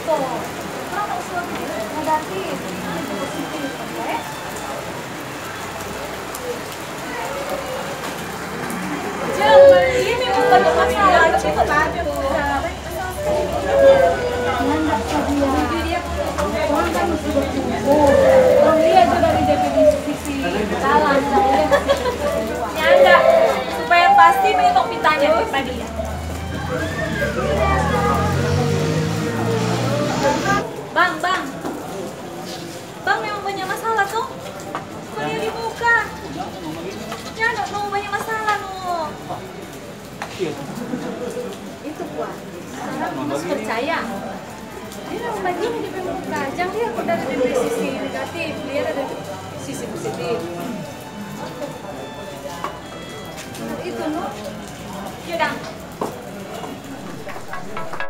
Tuh, kalau sesuatu negatif, itu positif, oke? Jangan, ini bukan masalah, cukup banyak. Nanda dia, orang kan sudah tumbuh, orang dia juga di definisi dalam, saya Nyanda, supaya pasti mengetok pitanya tipe dia. Bang, memang banyak masalah tuh. Kuliah di muka. Nyanda mau banyak masalah no. itu kuat. Harus percaya. Dia memang begini di muka. Jangan lihat dari sisi negatif, lihat dari sisi positif. Itu no. Yaudah.